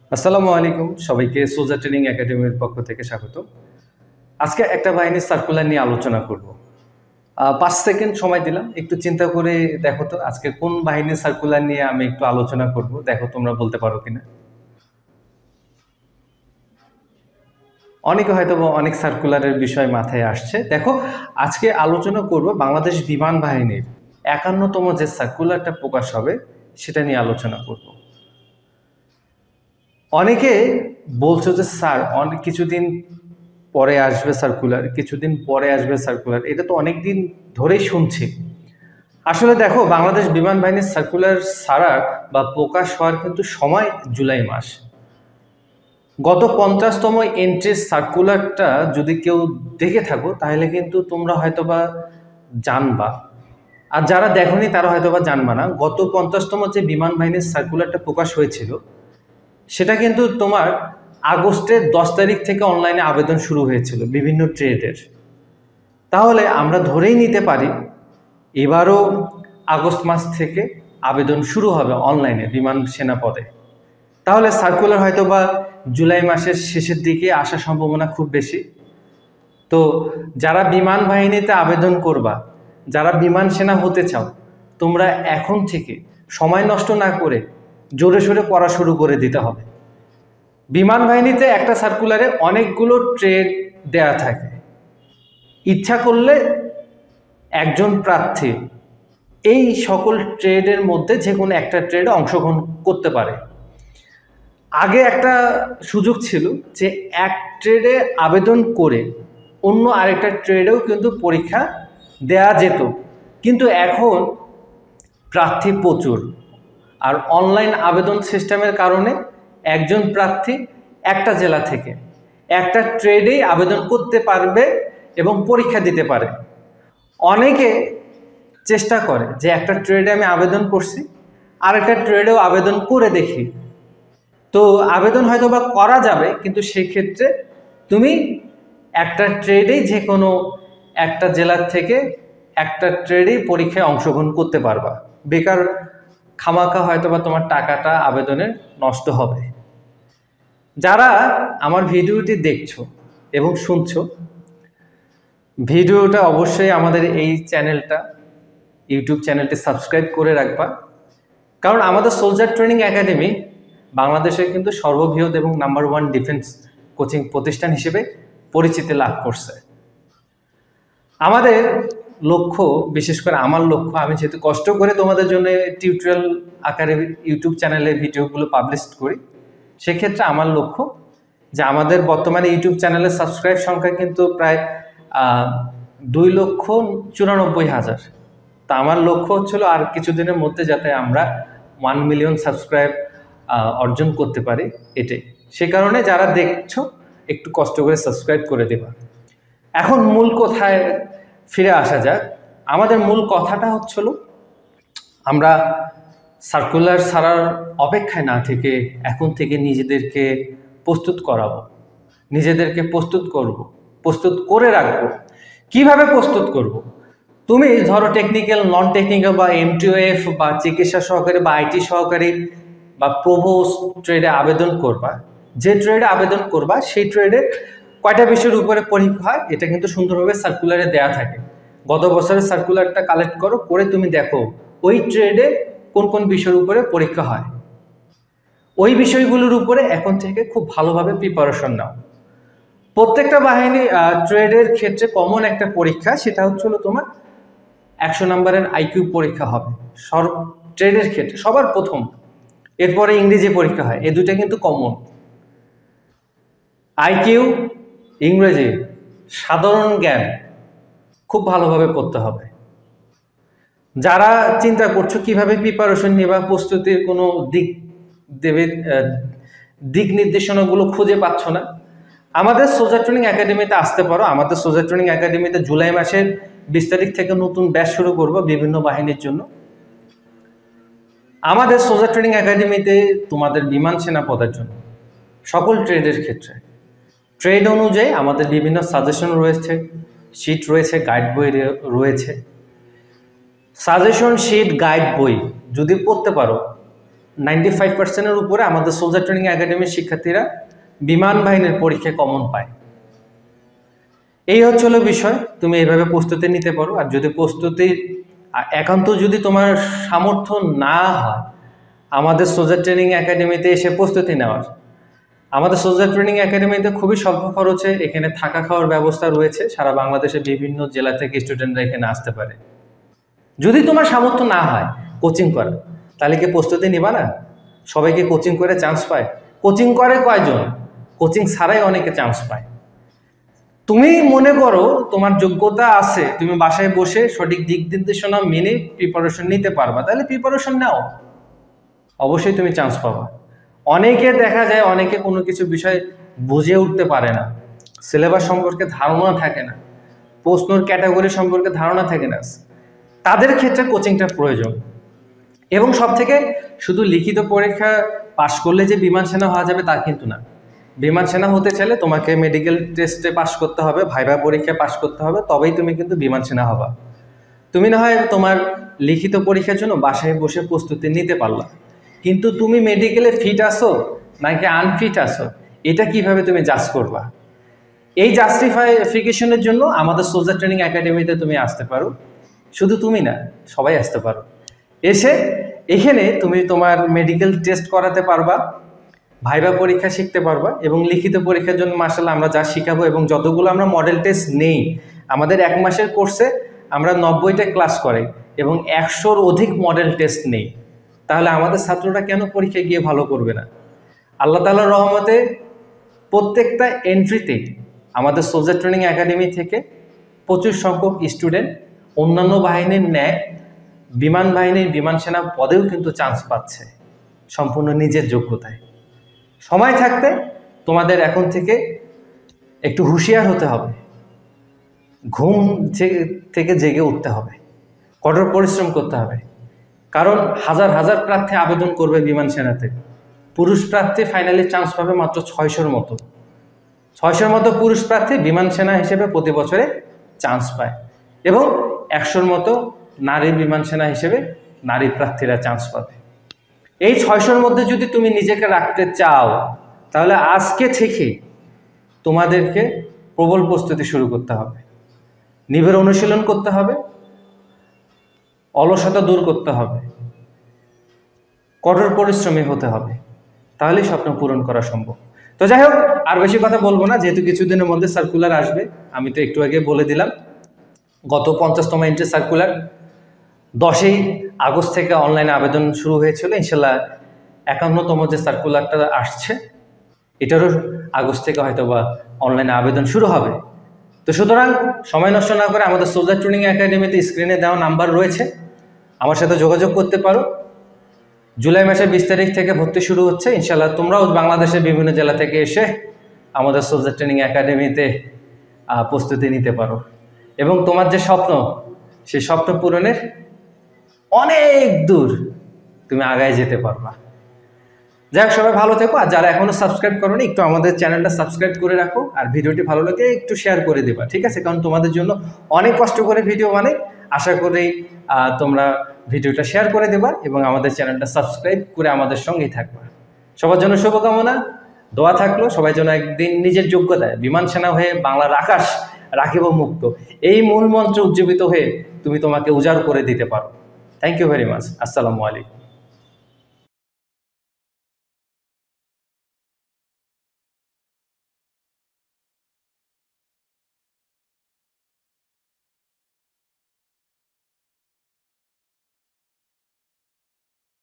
আসসালামু আলাইকুম সবাইকে সোজা ট্রেনিং একাডেমির পক্ষ থেকে স্বাগত। আজকে একটা বাহিনীর সার্কুলার নিয়ে আলোচনা করব। ৫ সেকেন্ড সময় দিলাম, একটু চিন্তা করে দেখো তো আজকে কোন বাহিনীর সার্কুলার নিয়ে আমি একটু আলোচনা করব, দেখো তোমরা বলতে পারো কিনা। অনেকে হয়তো অনেক সার্কুলারের বিষয় মাথায় আসছে। দেখো আজকে আলোচনা করব বাংলাদেশ বিমান বাহিনীর ৫১তম যে সার্কুলারটা প্রকাশ হবে সেটা নিয়ে আলোচনা করব। অনেকে বলছো যে স্যার অনেক কিছুদিন পরে আসবে সার্কুলার, কিছুদিন পরে আসবে সার্কুলার, এটা তো অনেক দিন ধরেই শুনছি। আসলে দেখো বাংলাদেশ বিমান বাহিনীর সার্কুলার ছাড়ার বা প্রকাশ হওয়ার কিন্তু সময় জুলাই মাস। গত ৫০তম এন্ট্রির সার্কুলারটা যদি কেউ দেখে থাকো তাহলে কিন্তু তোমরা হয়তোবা জানবা, আর যারা দেখোনি তারা হয়তোবা জানবা না। গত ৫০তম যে বিমান বাহিনীর সার্কুলারটা প্রকাশ হয়েছিল সেটা কিন্তু তোমার আগস্টের ১০ তারিখ থেকে অনলাইনে আবেদন শুরু হয়েছিল বিভিন্ন ট্রেডের। তাহলে আমরা ধরেই নিতে পারি এবারও আগস্ট মাস থেকে আবেদন শুরু হবে অনলাইনে বিমান সেনা পদে। তাহলে সার্কুলার হয়তো বা জুলাই মাসের শেষের দিকে আসার সম্ভাবনা খুব বেশি। তো যারা বিমান বাহিনীতে আবেদন করবা, যারা বিমান সেনা হতে চাও, তোমরা এখন থেকে সময় নষ্ট না করে জোরে সোরে পড়া শুরু করে দিতে হবে। বিমান বাহিনীতে একটা সার্কুলারে অনেকগুলো ট্রেড দেয়া থাকে। ইচ্ছা করলে একজন প্রার্থী এই সকল ট্রেডের মধ্যে যে কোনো একটা ট্রেডে অংশগ্রহণ করতে পারে। আগে একটা সুযোগ ছিল যে এক ট্রেডে আবেদন করে অন্য আরেকটা ট্রেডেও কিন্তু পরীক্ষা দেয়া যেত, কিন্তু এখন প্রার্থী প্রচুর, আর অনলাইন আবেদন সিস্টেমের কারণে একজন প্রার্থী একটা জেলা থেকে একটা ট্রেডেই আবেদন করতে পারবে এবং পরীক্ষা দিতে পারে। অনেকে চেষ্টা করে যে একটা ট্রেডে আমি আবেদন করছি, আরেকটা ট্রেডেও আবেদন করে দেখি। তো আবেদন হয়তো বা করা যাবে, কিন্তু সেক্ষেত্রে তুমি একটা ট্রেডেই যে কোনো একটা জেলার থেকে একটা ট্রেডেই পরীক্ষায় অংশগ্রহণ করতে পারবা। বেকার খামাখা হয়তো বা তোমার টাকাটা আবেদনের নষ্ট হবে। যারা আমার ভিডিওটি দেখছো এবং শুনছো, ভিডিওটা অবশ্যই আমাদের এই চ্যানেলটা ইউটিউব চ্যানেলটি সাবস্ক্রাইব করে রাখবা, কারণ আমাদের সোলজার ট্রেনিং একাডেমি বাংলাদেশের কিন্তু সর্ববৃহৎ এবং নাম্বার 1 ডিফেন্স কোচিং প্রতিষ্ঠান হিসেবে পরিচিতি লাভ করছে। আমাদের লক্ষ্য, বিশেষ করে আমার লক্ষ্য, আমি যেহেতু কষ্ট করে তোমাদের জন্য টিউটোরিয়াল আকারে ইউটিউব চ্যানেলে ভিডিওগুলো পাবলিশ করি, সেক্ষেত্রে আমার লক্ষ্য যে আমাদের বর্তমানে ইউটিউব চ্যানেলের সাবস্ক্রাইব সংখ্যা কিন্তু প্রায় 2,94,000। তা আমার লক্ষ্য হচ্ছিল আর কিছুদিনের মধ্যে যাতে আমরা 1 মিলিয়ন সাবস্ক্রাইব অর্জন করতে পারি, এটাই। সে কারণে যারা দেখছো একটু কষ্ট করে সাবস্ক্রাইব করে দেবা। এখন মূল কথায় ফিরে আসা যাক। আমাদের মূল কথাটা হচ্ছিল আমরা সার্কুলার ছাড়ার অপেক্ষায় না থেকে এখন থেকে নিজেদেরকে প্রস্তুত করাবো, নিজেদেরকে প্রস্তুত করব, প্রস্তুত করে রাখবো। কিভাবে প্রস্তুত করব? তুমি ধরো টেকনিক্যাল, নন টেকনিক্যাল বা এমটিওএফ বা চিকিৎসা সহকারী বা আইটি সহকারী বা প্রভোস্ট ট্রেডে আবেদন করবা। যে ট্রেডে আবেদন করবা সেই ট্রেডে কয়টা বিষয়ের উপরে পরীক্ষা হয় এটা কিন্তু সুন্দরভাবে সার্কুলারে দেয়া থাকে। গত বছরের সার্কুলারটা কালেক্ট করো, করে তুমি দেখো ওই ট্রেডে কোন কোন বিষয়ের উপরে পরীক্ষা হয়। ওই বিষয়গুলোর উপরে এখন থেকে খুব ভালোভাবে প্রিপারেশন নাও। প্রত্যেকটা বাহিনী ট্রেডের ক্ষেত্রে কমন একটা পরীক্ষা, সেটা হচ্ছিল তোমার 100 নম্বরের আইকিউ পরীক্ষা হবে সব ট্রেডের ক্ষেত্রে সবার প্রথম। এরপরে ইংরেজি পরীক্ষা হয়, এই দুইটা কিন্তু কমন। আইকিউ, ইংরেজি, সাধারণ জ্ঞান খুব ভালোভাবে পড়তে হবে। যারা চিন্তা করছো কিভাবে প্রিপারেশন নেবা, প্রস্তুতির কোনো দিক নির্দেশনাগুলো খুঁজে পাচ্ছ না, আমাদের সোলজার ট্রেনিং একাডেমিতে আসতে পারো। আমাদের সোলজার ট্রেনিং একাডেমিতে জুলাই মাসের 20 তারিখ থেকে নতুন ব্যাচ শুরু করবো বিভিন্ন বাহিনীর জন্য। আমাদের সোলজার ট্রেনিং একাডেমিতে তোমাদের বিমান সেনা পদের জন্য সকল ট্রেডের ক্ষেত্রে ট্রেড অনুযায়ী আমাদের বিভিন্ন সাজেশন রয়েছে, শিট রয়েছে, গাইড বই রয়েছে। সাজেশন, শিট, গাইড বই যদি পড়তে পারো 95%-এর উপরে আমাদের সোলজার ট্রেনিং একাডেমির শিক্ষার্থীরা বিমান বাহিনীর পরীক্ষায় কমন পায়। এই হচ্ছিল বিষয়, তুমি এইভাবে প্রস্তুতি নিতে পারো। আর যদি প্রস্তুতি একান্ত যদি তোমার সামর্থ্য না হয় আমাদের সোলজার ট্রেনিং একাডেমিতে এসে প্রস্তুতি নেওয়ার, আমাদের সোলজার ট্রেনিং একাডেমিতে খুবই স্বল্প খরচে এখানে থাকা খাওয়ার ব্যবস্থা রয়েছে। সারা বাংলাদেশের বিভিন্ন জেলা থেকে স্টুডেন্টরা এখানে আসতে পারে। যদি তোমার সামর্থ্য না হয় কোচিং করা, তাহলে কি প্রস্তুতি নিবা না? সবাইকে কোচিং করে চান্স পায়? কোচিং করে কয়জন? কোচিং ছাড়াই অনেকে চান্স পায়। তুমি মনে করো তোমার যোগ্যতা আছে, তুমি বাসায় বসে সঠিক দিক নির্দেশনা মেনে প্রিপারেশন নিতে পারবা, তাহলে প্রিপারেশন নাও, অবশ্যই তুমি চান্স পাবা। অনেকে দেখা যায় অনেকে কোনো কিছু বিষয় বুঝে উঠতে পারে না, সিলেবাস সম্পর্কে ধারণা থাকে না, প্রশ্নর ক্যাটাগরি সম্পর্কে ধারণা থাকে না, তাদের ক্ষেত্রে কোচিংটা প্রয়োজন। এবং সব থেকে শুধু লিখিত পরীক্ষা পাশ করলে যে বিমান সেনা হওয়া যাবে তা কিন্তু না। বিমান সেনা হতে চাইলে তোমাকে মেডিকেল টেস্টে পাশ করতে হবে, ভাইভা পরীক্ষায় পাশ করতে হবে, তবেই তুমি কিন্তু বিমান সেনা হবা। তুমি না হয় তোমার লিখিত পরীক্ষার জন্য বাসায় বসে প্রস্তুতি নিতে পারলা, কিন্তু তুমি মেডিকেলে ফিট আসো নাকি আনফিট আসো এটা কিভাবে তুমি জাজ করবা? এই জাস্টিফিকেশনের জন্য আমাদের সোলজার ট্রেনিং একাডেমিতে তুমি আসতে পারো। শুধু তুমি না, সবাই আসতে পারো। এসে এখানে তুমি তোমার মেডিকেল টেস্ট করাতে পারবা, ভাইভা পরীক্ষা শিখতে পারবা, এবং লিখিত পরীক্ষার জন্য মাশাআল্লাহ আমরা যা শিখাবো এবং যতগুলো আমরা মডেল টেস্ট নেই, আমাদের 1 মাসের কোর্সে আমরা 90টা ক্লাস করাই এবং 100-র অধিক মডেল টেস্ট নেই। তাহলে আমাদের ছাত্ররা কেন পরীক্ষায় গিয়ে ভালো করবে না? আল্লাহ তাআলার রহমতে প্রত্যেকটা এন্ট্রিতে আমাদের সোলজার ট্রেনিং একাডেমি থেকে প্রচুর সংখ্যক স্টুডেন্ট অন্যান্য বাহিনীর ন্যায় বিমান বাহিনীর বিমান সেনা পদেও কিন্তু চান্স পাচ্ছে সম্পূর্ণ নিজের যোগ্যতায়। সময় থাকতে তোমাদের এখন থেকে একটু হুঁশিয়ার হতে হবে, ঘুম থেকে জেগে উঠতে হবে, কঠোর পরিশ্রম করতে হবে। কারণ হাজার হাজার প্রার্থী আবেদন করবে বিমান সেনাতে, পুরুষ প্রার্থী ফাইনালি চান্স পাবে মাত্র 600-র মতো। 600-র মতো পুরুষ প্রার্থী বিমান সেনা হিসেবে প্রতি বছরে চান্স পায় এবং 100-র মতো নারী বিমান সেনা হিসেবে নারী প্রার্থীরা চান্স পাবে। এই 600-র মধ্যে যদি তুমি নিজেকে রাখতে চাও তাহলে আজকে থেকে তোমাদেরকে প্রবল প্রস্তুতি শুরু করতে হবে, নিবিড় অনুশীলন করতে হবে, অলসতা দূর করতে হবে, কঠোর পরিশ্রমী হতে হবে, তাহলেই স্বপ্ন পূরণ করা সম্ভব। তো যাই হোক, আর বেশি কথা বলবো না, যেহেতু কিছুদিনের মধ্যে সার্কুলার আসবে। আমি তো একটু আগে বলে দিলাম, গত 50তম এন্ট্রি সার্কুলার 10ই আগস্ট থেকে অনলাইনে আবেদন শুরু হয়েছিল। ইনশাল্লাহ 51তম যে সার্কুলারটা আসছে এটারও আগস্ট থেকে হয়তো বা অনলাইনে আবেদন শুরু হবে। তো সুতরাং সময় নষ্ট না করে আমাদের সোলজার ট্রেনিং একাডেমিতে স্ক্রিনে দেওয়া নাম্বার রয়েছে, আমার সাথে যোগাযোগ করতে পারো। জুলাই মাসের 20 তারিখ থেকে ভর্তি শুরু হচ্ছে। ইনশাল্লাহ তোমরাও বাংলাদেশের বিভিন্ন জেলা থেকে এসে আমাদের সোলজার ট্রেনিং একাডেমিতে প্রস্তুতি নিতে পারো এবং তোমার যে স্বপ্ন, সেই স্বপ্ন পূরণের অনেক দূর তুমি আগায় যেতে পারবা। যাই হোক, সবাই ভালো থেকো। আর যারা এখনো সাবস্ক্রাইব করোনি, একটু আমাদের চ্যানেলটা সাবস্ক্রাইব করে রাখো, আর ভিডিওটি ভালো লাগে একটু শেয়ার করে দেবা, ঠিক আছে? কারণ তোমাদের জন্য অনেক কষ্ট করে ভিডিও বানাই। আশা করি তোমরা ভিডিওটা শেয়ার করে দেবা এবং আমাদের চ্যানেলটা সাবস্ক্রাইব করে আমাদের সঙ্গেই থাকবা। সবার জন্য শুভকামনা, দোয়া থাকলো সবাই যেন একদিন নিজের যোগ্যতায় বিমান সেনা হয়ে বাংলার আকাশ রাখিব মুক্ত, এই মূল মন্ত্রে উজ্জীবিত হয়ে তুমি তোমাকে উজাড় করে দিতে পারো। Thank you very much. আসসালামু আলাইকুম।